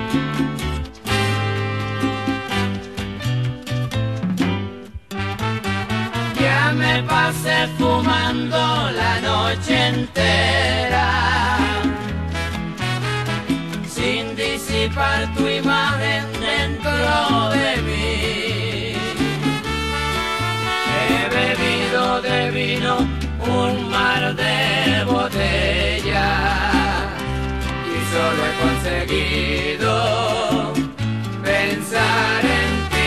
Ya me pasé fumando la noche entera, sin disipar tu imagen dentro de mí. He bebido de vino un mar de botellas y solo he conseguido pensar en ti.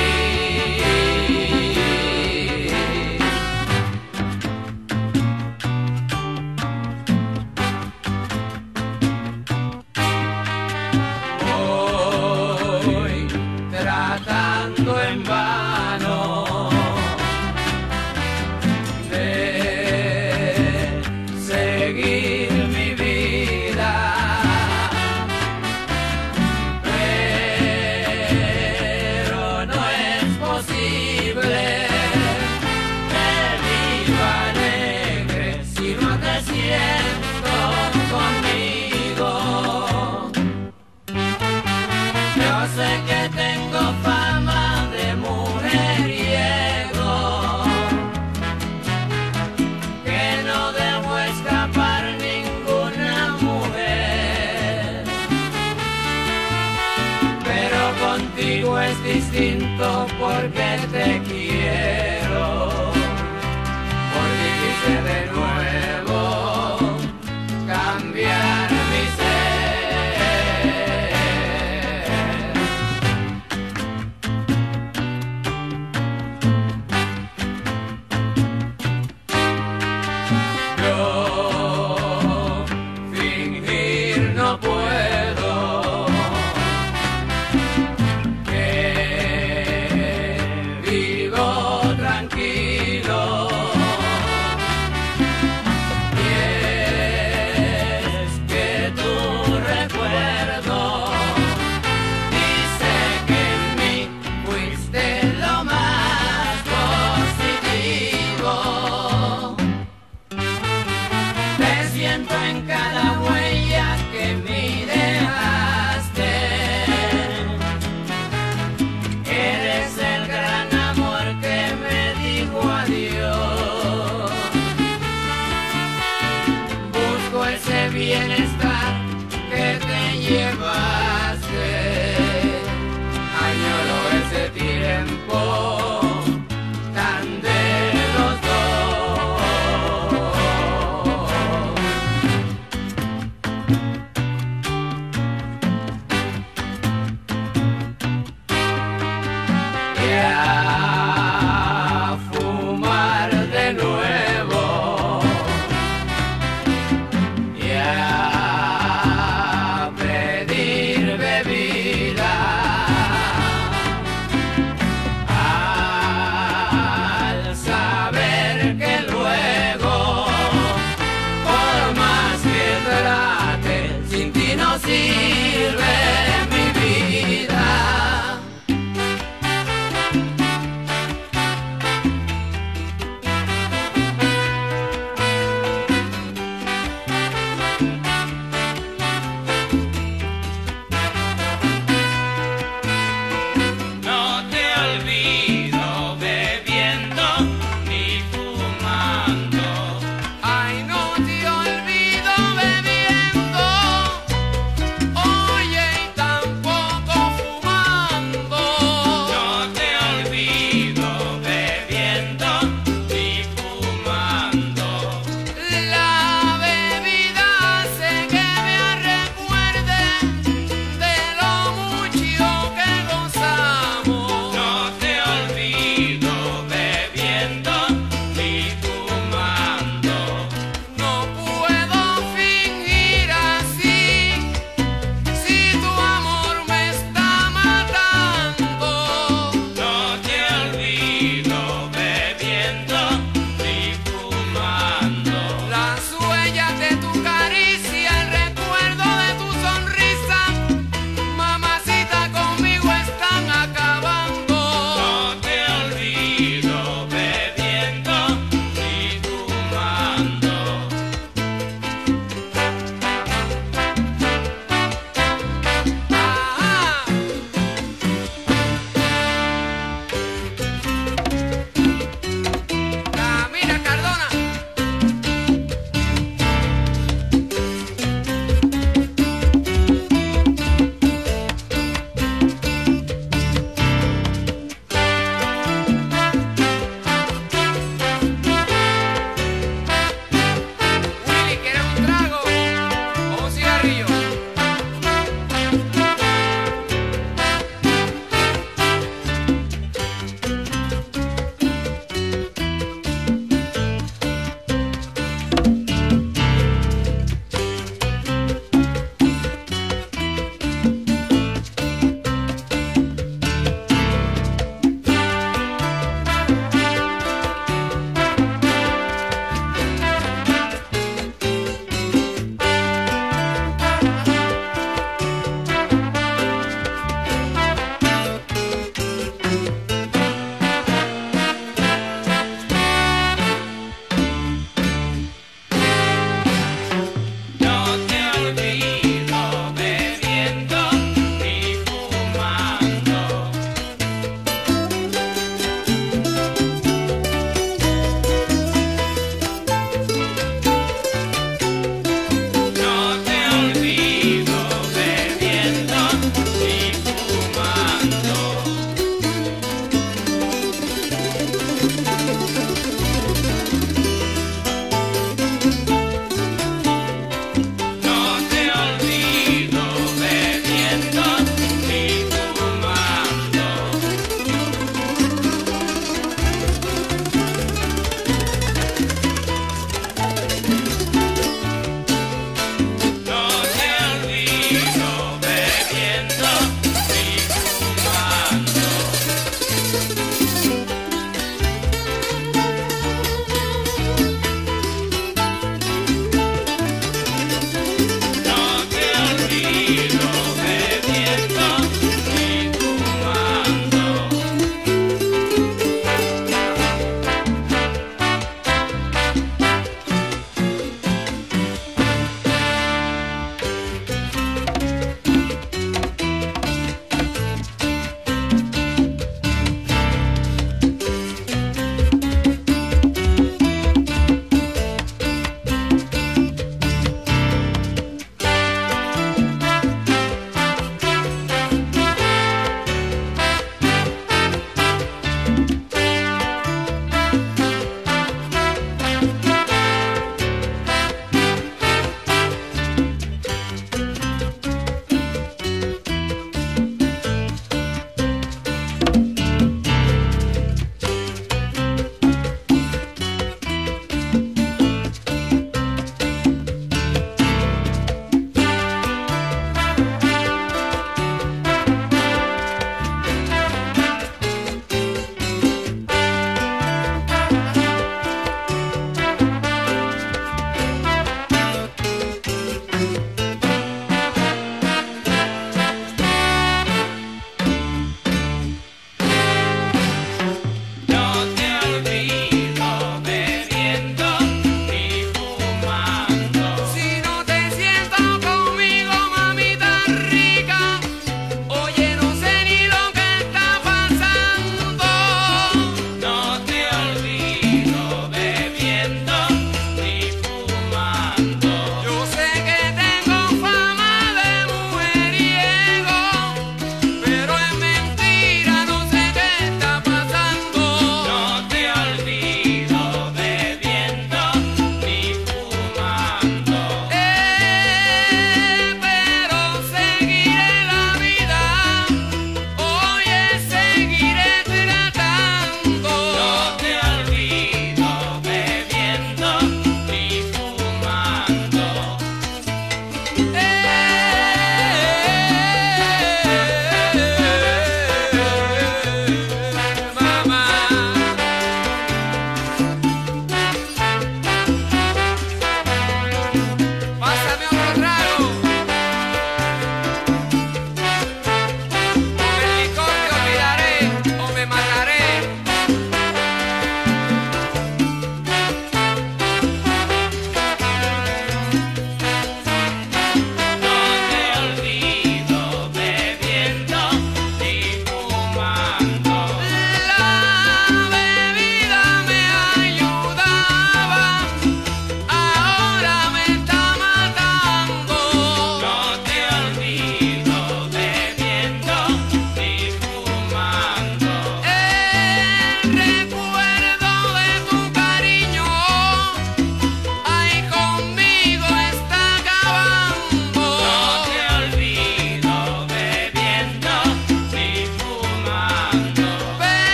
Voy tratando en vano de seguir mi vida, pero no es posible que viva alegre si no te siento conmigo. Yo sé que tengo fama de mujeriego, que no dejo escapar ninguna mujer, pero contigo es distinto porque te quiero, porque quise de nuevo cambiar mi ser. Yo fingir no puedo que vivo tranquilo, y es que tu recuerdo dice que en mí fuiste lo más positivo. Te siento en cada huella que me dejaste. Eres el gran amor que me dijo adiós. Busco ese bienestar que te llevaste. Añoro ese tiempo tan de los dos. Y a fumar de nuevo, y a pedir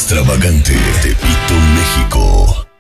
extravagante, Tepito, México.